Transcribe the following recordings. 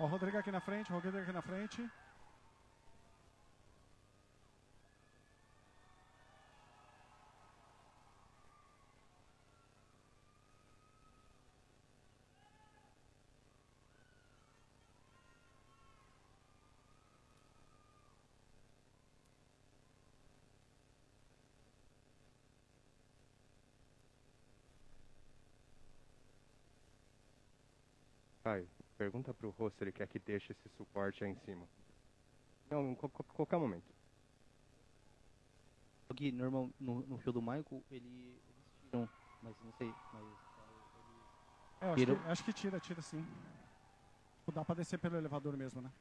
Ó, o Rodrigo aqui na frente, o Rodrigo aqui na frente. Caio, pergunta pro Rô se ele quer que deixe esse suporte aí em cima. Não, em qualquer momento. Aqui, normal, no show do Michael, eles tiram, mas não sei, acho que tira sim. Dá pra descer pelo elevador mesmo, né?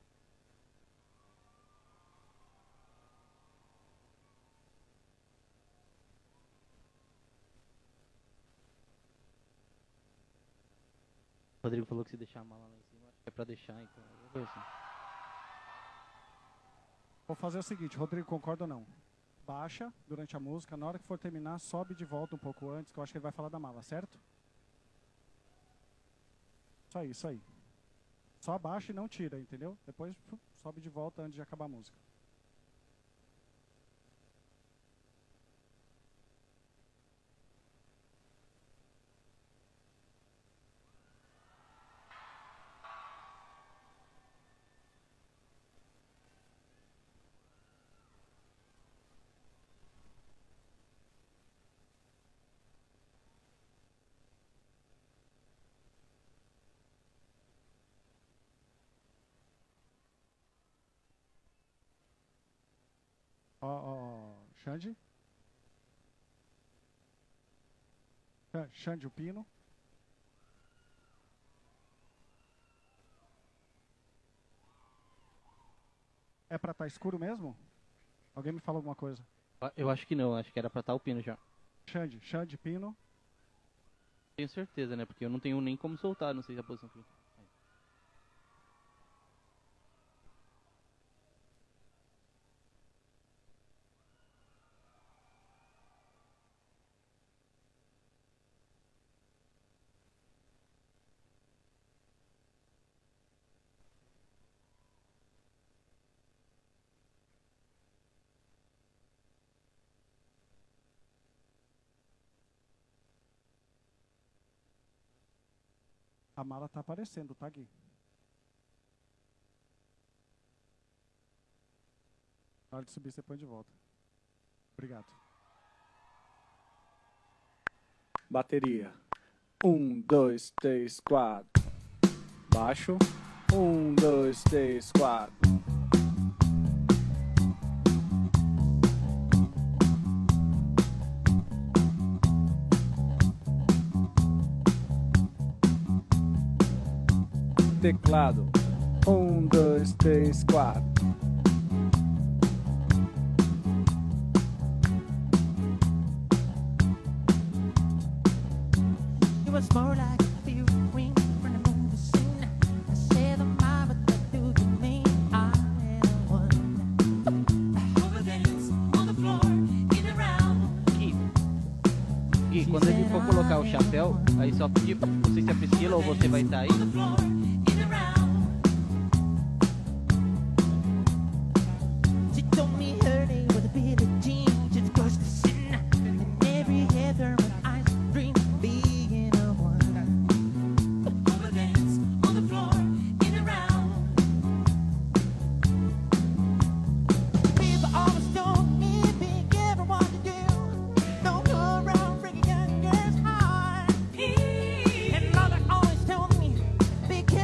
O Rodrigo falou que se deixar a mala lá em cima, acho que é pra deixar, então eu vou assim. Vou fazer o seguinte, Rodrigo, concorda ou não? Baixa durante a música, na hora que for terminar, sobe de volta um pouco antes, que eu acho que ele vai falar da mala, certo? Isso aí. Só abaixa e não tira, entendeu? Depois sobe de volta antes de acabar a música. Xande. Xande, o pino. É pra estar escuro mesmo? Alguém me fala alguma coisa? Eu acho que não, acho que era pra estar o pino já. Xande, pino. Tenho certeza, né? Porque eu não tenho nem como soltar, não sei se a posição fica. A mala tá aparecendo, tá, Gui? Na hora de subir, você põe de volta. Obrigado. Bateria. 1, 2, 3, 4. Baixo. 1, 2, 3, 4. Teclado. 1, 2, 3, 4. It was more like a few queen from the movie scene. I said the mama, what do you mean? I am one. Over dance on the floor, get around. Gui, quando ele for colocar o chapéu, aí só pedir, não sei se a Priscila ou você vai estar aí. She told me her name was Billie Jean. She's close to sin, and every heather my eyes dream being a one. Over dance on the floor, get around. People always told me, be careful what you do. Don't go around breaking young girls' heart. And mother always told me, be careful.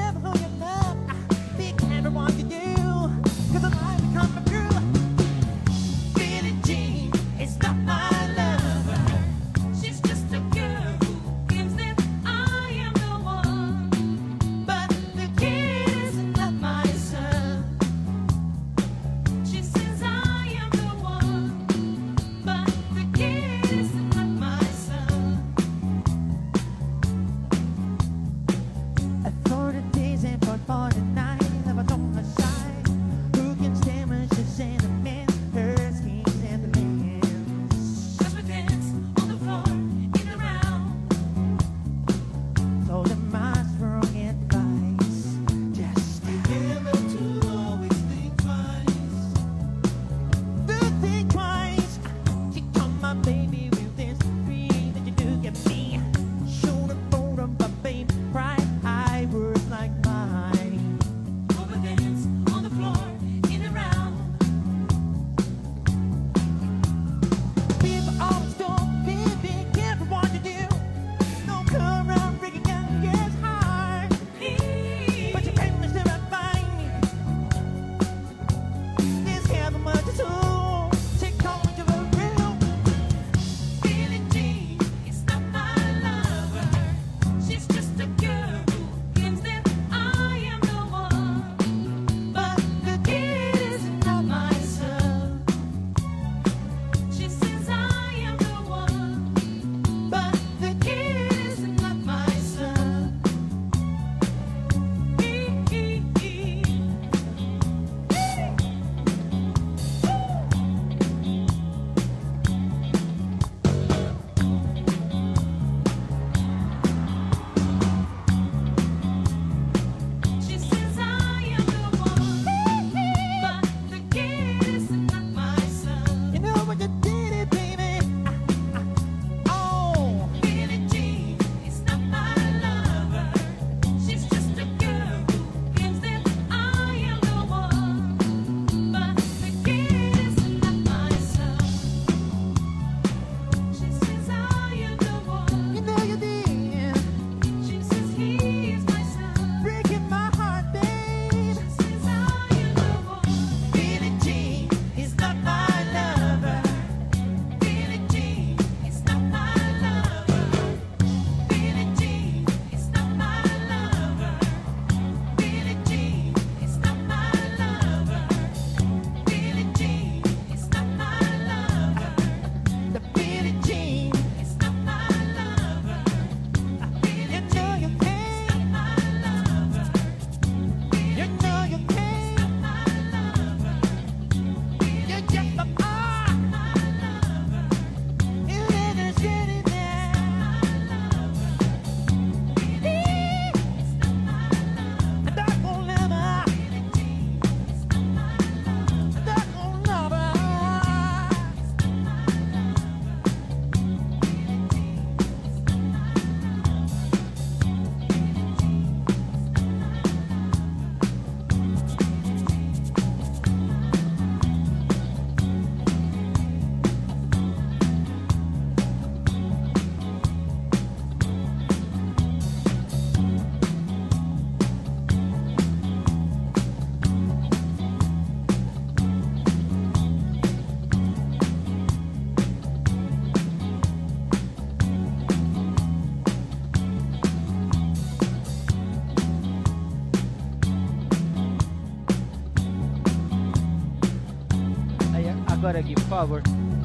história aqui, por favor.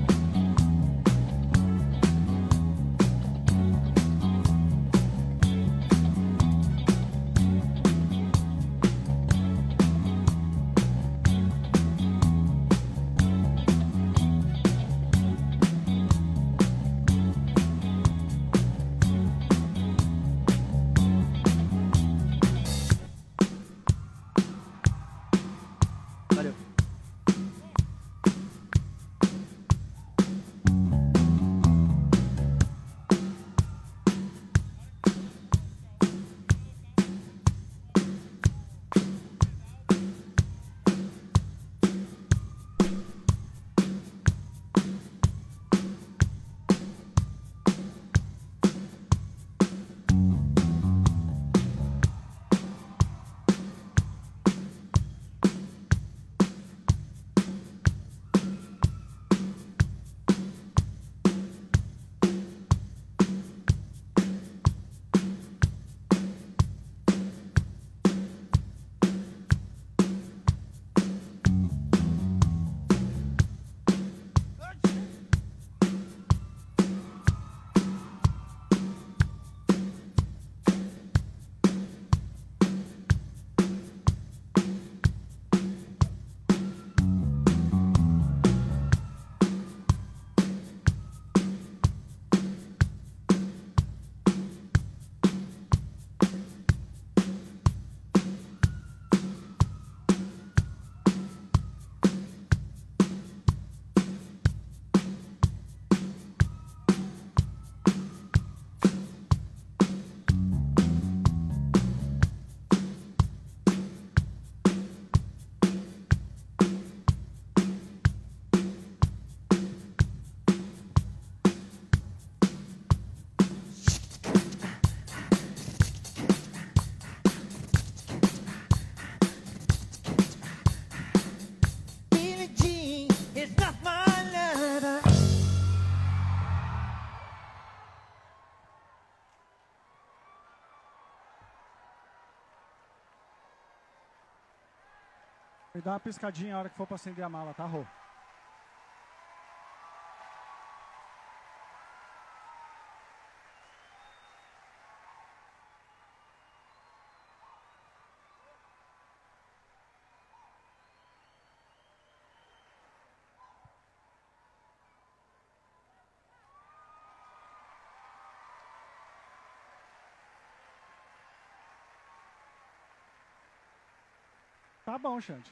Valeu. Billie Jean is not my lover. Me dá uma piscadinha a hora que for pra acender a mala, tá, Rô? Tá bom, Xande.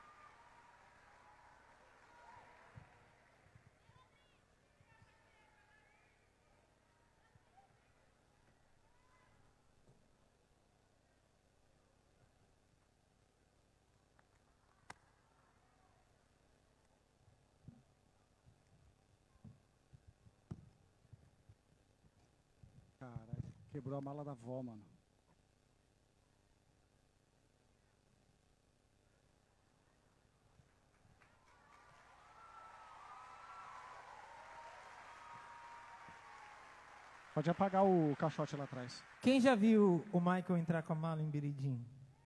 Caralho, quebrou a mala da avó, mano. Pode apagar o caixote lá atrás. Quem já viu o Michael entrar com a mala em Billie Jean?